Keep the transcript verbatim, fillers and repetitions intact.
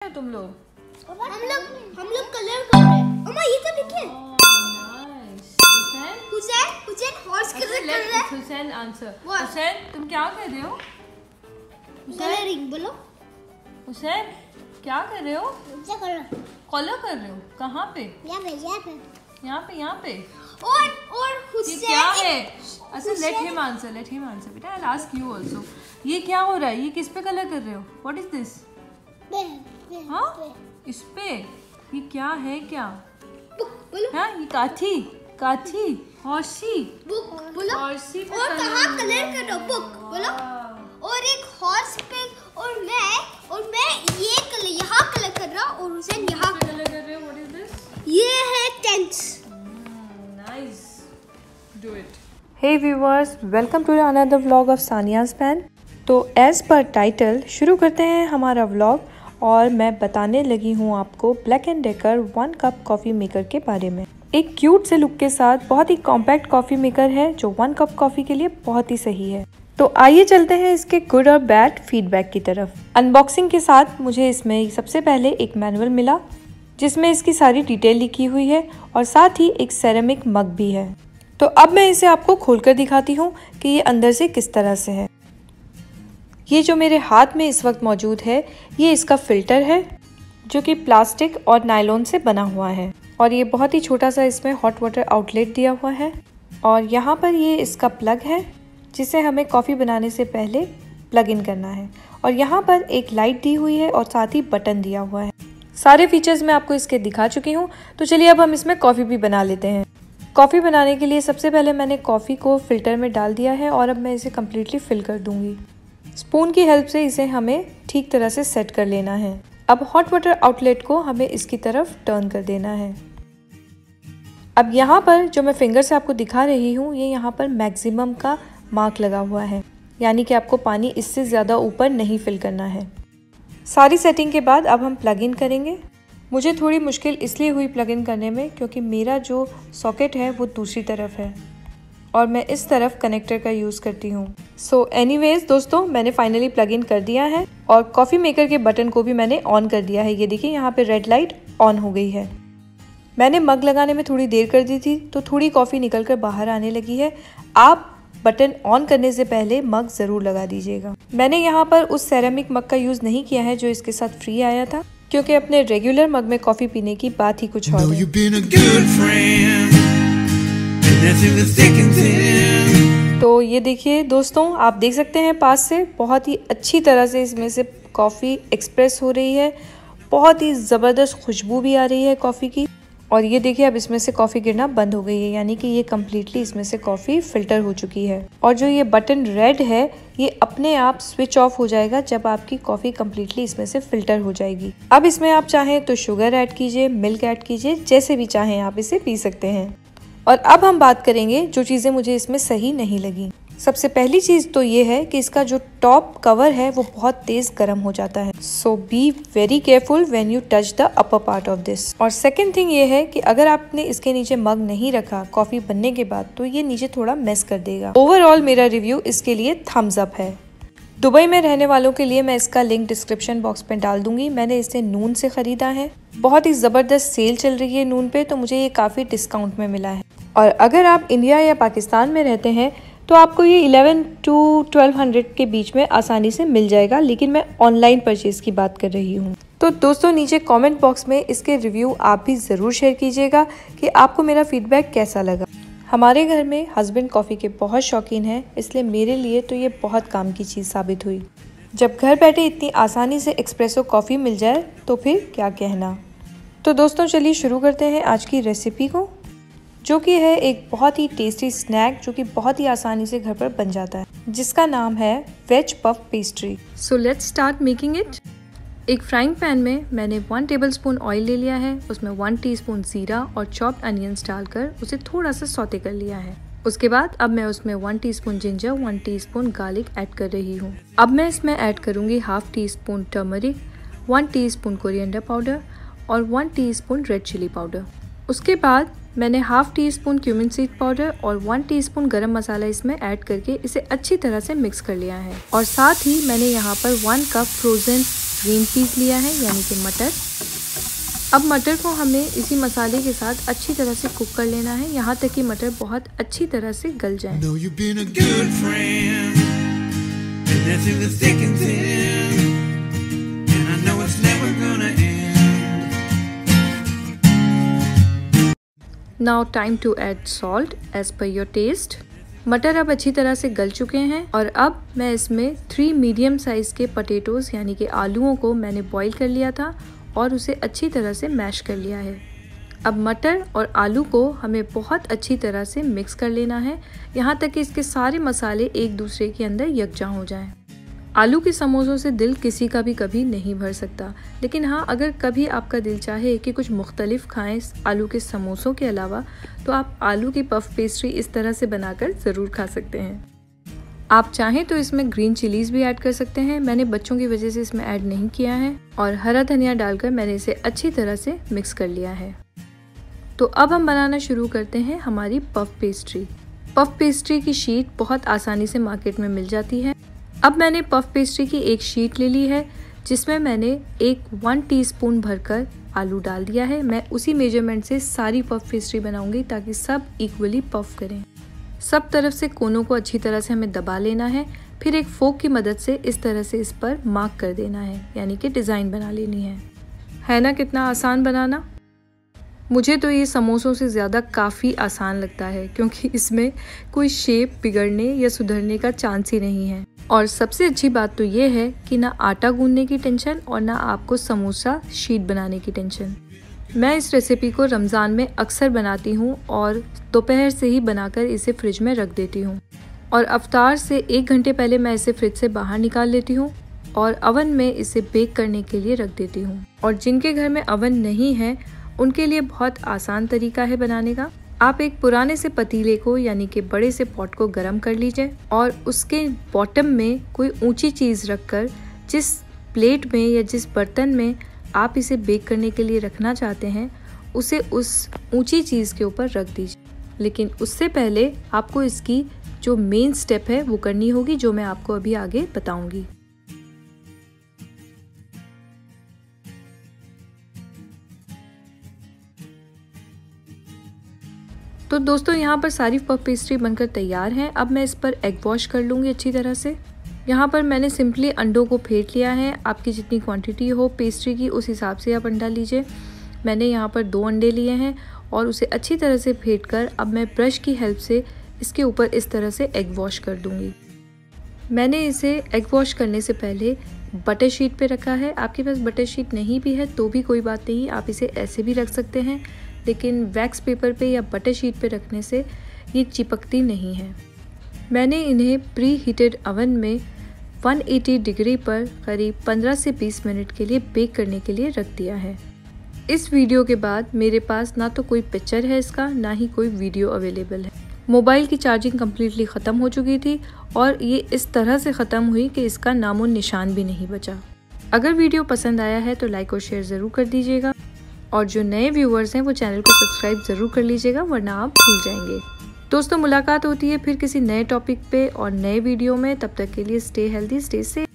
हो तुम लोग? हम लोग हम लोग कलर कर रहे हैं। अम्मा ये तो देखिए। Nice. Hussain Hussain Hussain horse colour कर रहा है। हुसैन आंसर। हुसैन तुम क्या कर रहे हो? कलरिंग बोलो। हुसैन क्या कर रहे हो? क्या कर रहे हो? कलर कर रहे हो? कहाँ पे? यहाँ पे यहाँ पे यहाँ पे यहाँ पे। और और ये हुसैन क्या है? अच्छा let him answer let him answer बेटा। I ask you also. ये क्या हो रहा है? ये किस पे कलर कर रहे हो? What is this? हाँ इस पे ये क्या है? क्या बुक बोलो। हाँ ये काठी काठी हॉर्सी बुक बोलो। हॉर्सी पे और कहाँ कलर कलर कर रहे हो? बुक बोलो। और एक हॉर्स पे और मैं और मैं ये कलर यहाँ कलर कर रहा हूँ और हुसैन यहाँ कलर कर रहे हो। What is this? ये है tense. Nice do it. Hey viewers, welcome to another vlog of Sania's pan. तो एज़ पर टाइटल शुरू करते हैं हमारा व्लॉग और मैं बताने लगी हूँ आपको black and decker one cup coffee maker के बारे में। एक क्यूट से लुक के साथ बहुत ही कॉम्पैक्ट कॉफ़ी मेकर है जो वन कप कॉफ़ी के लिए बहुत ही सही है। तो आइए चलते हैं इसके गुड और बैड फीडबैक की तरफ। अनबॉक्सिंग के साथ मुझे इसमें सबसे पहले एक मैनुअल मिला जिसमें इसकी सारी डिटेल लिखी हुई है और साथ ही एक सेरेमिक मग भी है। तो अब मैं इसे आपको खोलकर दिखाती हूँ कि ये अंदर से किस तरह से है। ये जो मेरे हाथ में इस वक्त मौजूद है ये इसका फ़िल्टर है जो कि प्लास्टिक और नायलॉन से बना हुआ है और ये बहुत ही छोटा सा इसमें हॉट वाटर आउटलेट दिया हुआ है और यहाँ पर ये इसका प्लग है जिसे हमें कॉफ़ी बनाने से पहले प्लग इन करना है और यहाँ पर एक लाइट दी हुई है और साथ ही बटन दिया हुआ है। सारे फीचर्स मैं आपको इसके दिखा चुकी हूँ। तो चलिए अब हम इसमें कॉफ़ी भी बना लेते हैं। कॉफ़ी बनाने के लिए सबसे पहले मैंने कॉफ़ी को फ़िल्टर में डाल दिया है और अब मैं इसे कम्प्लीटली फिल कर दूँगी। स्पून की हेल्प से इसे हमें ठीक तरह से सेट कर लेना है। अब हॉट वाटर आउटलेट को हमें इसकी तरफ टर्न कर देना है। अब यहाँ पर जो मैं फिंगर से आपको दिखा रही हूँ ये यहाँ पर मैक्सिमम का मार्क लगा हुआ है, यानी कि आपको पानी इससे ज़्यादा ऊपर नहीं फिल करना है। सारी सेटिंग के बाद अब हम प्लग इन करेंगे। मुझे थोड़ी मुश्किल इसलिए हुई प्लग इन करने में क्योंकि मेरा जो सॉकेट है वो दूसरी तरफ है और मैं इस तरफ कनेक्टर का यूज़ करती हूँ। सो एनीवेज दोस्तों, मैंने फाइनली प्लग इन कर दिया है और कॉफ़ी मेकर के बटन को भी मैंने ऑन कर दिया है। ये देखिए यहाँ पे रेड लाइट ऑन हो गई है। मैंने मग लगाने में थोड़ी देर कर दी थी तो थोड़ी कॉफ़ी निकल कर बाहर आने लगी है। आप बटन ऑन करने से पहले मग ज़रूर लगा दीजिएगा। मैंने यहाँ पर उस सेरेमिक मग का यूज़ नहीं किया है जो इसके साथ फ्री आया था क्योंकि अपने रेगुलर मग में कॉफ़ी पीने की बात ही कुछ और है। तो ये देखिए दोस्तों, आप देख सकते हैं पास से बहुत ही अच्छी तरह से इसमें से कॉफ़ी एक्सप्रेस हो रही है। बहुत ही ज़बरदस्त खुशबू भी आ रही है कॉफ़ी की। और ये देखिए अब इसमें से कॉफ़ी गिरना बंद हो गई है, यानी कि ये कम्प्लीटली इसमें से कॉफ़ी फिल्टर हो चुकी है। और जो ये बटन रेड है ये अपने आप स्विच ऑफ हो जाएगा जब आपकी कॉफ़ी कम्प्लीटली इसमें से फिल्टर हो जाएगी। अब इसमें आप चाहें तो शुगर ऐड कीजिए, मिल्क ऐड कीजिए, जैसे भी चाहें आप इसे पी सकते हैं। और अब हम बात करेंगे जो चीज़ें मुझे इसमें सही नहीं लगी। सबसे पहली चीज़ तो ये है कि इसका जो टॉप कवर है वो बहुत तेज़ गर्म हो जाता है। So be very careful when you touch the upper part of this. और सेकंड थिंग ये है कि अगर आपने इसके नीचे मग नहीं रखा कॉफ़ी बनने के बाद तो ये नीचे थोड़ा मेस कर देगा। ओवरऑल मेरा रिव्यू इसके लिए थम्स अप है। दुबई में रहने वालों के लिए मैं इसका लिंक डिस्क्रिप्शन बॉक्स में डाल दूंगी। मैंने इसे नून से ख़रीदा है। बहुत ही ज़बरदस्त सेल चल रही है नून पे, तो मुझे ये काफ़ी डिस्काउंट में मिला है। और अगर आप इंडिया या पाकिस्तान में रहते हैं तो आपको ये इलेवन टू ट्वेल्व हंड्रेड के बीच में आसानी से मिल जाएगा, लेकिन मैं ऑनलाइन परचेज़ की बात कर रही हूँ। तो दोस्तों नीचे कमेंट बॉक्स में इसके रिव्यू आप भी ज़रूर शेयर कीजिएगा कि आपको मेरा फीडबैक कैसा लगा। हमारे घर में हस्बैंड कॉफ़ी के बहुत शौकीन हैं, इसलिए मेरे लिए तो ये बहुत काम की चीज़ साबित हुई। जब घर बैठे इतनी आसानी से एक्सप्रेसो कॉफ़ी मिल जाए तो फिर क्या कहना। तो दोस्तों चलिए शुरू करते हैं आज की रेसिपी को, जो कि है एक बहुत ही टेस्टी स्नैक जो कि बहुत ही आसानी से घर पर बन जाता है, जिसका नाम है veg puff pastry. So let's start making it. एक फ्राइंग पैन में मैंने वन टेबलस्पून ऑयल ले लिया है, उसमें वन टीस्पून जीरा और चॉप्ड अनियंस डालकर उसे थोड़ा सा सौते कर लिया है। उसके बाद अब मैं उसमें one teaspoon ginger, one teaspoon garlic add कर रही हूँ। अब मैं इसमें ऐड करूँगी half teaspoon turmeric, one teaspoon coriander powder और one teaspoon red chilli powder. उसके बाद मैंने half teaspoon cumin seed powder और वन टीस्पून गरम मसाला इसमें ऐड करके इसे अच्छी तरह से मिक्स कर लिया है। और साथ ही मैंने यहाँ पर one cup frozen green peas लिया है यानी कि मटर। अब मटर को हमें इसी मसाले के साथ अच्छी तरह से कुक कर लेना है, यहाँ तक कि मटर बहुत अच्छी तरह से गल जाए। Now time to add salt as per your taste. मटर अब अच्छी तरह से गल चुके हैं और अब मैं इसमें थ्री मीडियम साइज़ के पटेटोज़ यानी कि आलूओं को मैंने बॉईल कर लिया था और उसे अच्छी तरह से मैश कर लिया है। अब मटर और आलू को हमें बहुत अच्छी तरह से मिक्स कर लेना है, यहाँ तक कि इसके सारे मसाले एक दूसरे के अंदर यकजा हो जाएं। आलू के समोसों से दिल किसी का भी कभी नहीं भर सकता, लेकिन हाँ, अगर कभी आपका दिल चाहे कि कुछ मुख्तलिफ खाएं आलू के समोसों के अलावा, तो आप आलू की पफ पेस्ट्री इस तरह से बनाकर ज़रूर खा सकते हैं। आप चाहें तो इसमें ग्रीन चिलीज़ भी ऐड कर सकते हैं, मैंने बच्चों की वजह से इसमें ऐड नहीं किया है, और हरा धनिया डालकर मैंने इसे अच्छी तरह से मिक्स कर लिया है। तो अब हम बनाना शुरू करते हैं हमारी पफ पेस्ट्री। पफ पेस्ट्री की शीट बहुत आसानी से मार्केट में मिल जाती है। अब मैंने पफ पेस्ट्री की एक शीट ले ली है, जिसमें मैंने एक वन टीस्पून भरकर आलू डाल दिया है। मैं उसी मेजरमेंट से सारी पफ पेस्ट्री बनाऊंगी ताकि सब इक्वली पफ करें। सब तरफ से कोनों को अच्छी तरह से हमें दबा लेना है, फिर एक फोक की मदद से इस तरह से इस पर मार्क कर देना है, यानी कि डिज़ाइन बना लेनी है। है ना कितना आसान बनाना? मुझे तो ये समोसों से ज़्यादा काफ़ी आसान लगता है, क्योंकि इसमें कोई शेप बिगड़ने या सुधरने का चांस ही नहीं है। और सबसे अच्छी बात तो ये है कि ना आटा गूंदने की टेंशन और ना आपको समोसा शीट बनाने की टेंशन। मैं इस रेसिपी को रमज़ान में अक्सर बनाती हूँ और दोपहर से ही बनाकर इसे फ्रिज में रख देती हूँ, और अफ्तार से एक घंटे पहले मैं इसे फ्रिज से बाहर निकाल लेती हूँ और अवन में इसे बेक करने के लिए रख देती हूँ। और जिनके घर में अवन नहीं है उनके लिए बहुत आसान तरीका है बनाने का। आप एक पुराने से पतीले को यानी कि बड़े से पॉट को गर्म कर लीजिए और उसके बॉटम में कोई ऊंची चीज़ रखकर जिस प्लेट में या जिस बर्तन में आप इसे बेक करने के लिए रखना चाहते हैं उसे उस ऊंची चीज़ के ऊपर रख दीजिए। लेकिन उससे पहले आपको इसकी जो मेन स्टेप है वो करनी होगी, जो मैं आपको अभी आगे बताऊंगी। तो दोस्तों यहाँ पर सारी पफ पेस्ट्री बनकर तैयार हैं। अब मैं इस पर एग वॉश कर लूँगी अच्छी तरह से। यहाँ पर मैंने सिंपली अंडों को फेंट लिया है। आपकी जितनी क्वांटिटी हो पेस्ट्री की उस हिसाब से आप अंडा लीजिए। मैंने यहाँ पर दो अंडे लिए हैं और उसे अच्छी तरह से फेंट कर अब मैं ब्रश की हेल्प से इसके ऊपर इस तरह से एग वॉश कर दूँगी। मैंने इसे एग वॉश करने से पहले बटर शीट पे रखा है। आपके पास बटर शीट नहीं भी है तो भी कोई बात नहीं, आप इसे ऐसे भी रख सकते हैं, लेकिन वैक्स पेपर पे या बटर शीट पे रखने से ये चिपकती नहीं है। मैंने इन्हें प्री हीटेड अवन में एक सौ अस्सी डिग्री पर करीब पंद्रह से बीस मिनट के लिए बेक करने के लिए रख दिया है। इस वीडियो के बाद मेरे पास ना तो कोई पिक्चर है इसका, ना ही कोई वीडियो अवेलेबल है। मोबाइल की चार्जिंग कम्प्लीटली ख़त्म हो चुकी थी और ये इस तरह से ख़त्म हुई कि इसका नामो निशान भी नहीं बचा। अगर वीडियो पसंद आया है तो लाइक और शेयर ज़रूर कर दीजिएगा, और जो नए व्यूअर्स हैं वो चैनल को सब्सक्राइब ज़रूर कर लीजिएगा, वरना आप भूल जाएंगे। दोस्तों मुलाकात होती है फिर किसी नए टॉपिक पे और नए वीडियो में। तब तक के लिए स्टे हेल्दी, स्टे सेफ।